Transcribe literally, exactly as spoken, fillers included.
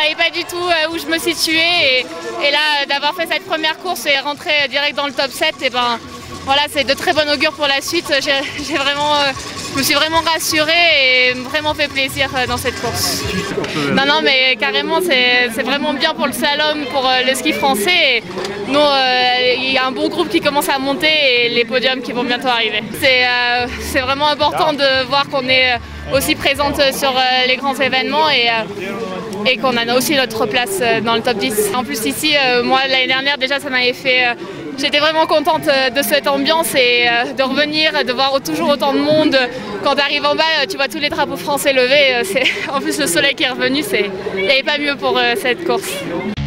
savais pas du tout où je me situais et, et là d'avoir fait cette première course et rentrer direct dans le top sept, et ben voilà, c'est de très bon augure pour la suite. J'ai vraiment, euh, je me suis vraiment rassurée et vraiment fait plaisir dans cette course. Non, non, mais carrément, c'est vraiment bien pour le slalom, pour euh, le ski français. Et nous, euh, il y a un bon groupe qui commence à monter et les podiums qui vont bientôt arriver. C'est euh, vraiment important de voir qu'on est aussi présente sur euh, les grands événements et, euh, et qu'on a aussi notre place dans le top dix. En plus ici, euh, moi l'année dernière déjà ça m'avait fait... Euh, J'étais vraiment contente de cette ambiance et de revenir, de voir toujours autant de monde. Quand tu arrives en bas, tu vois tous les drapeaux français levés. En plus, le soleil qui est revenu, il n'y avait pas mieux pour cette course.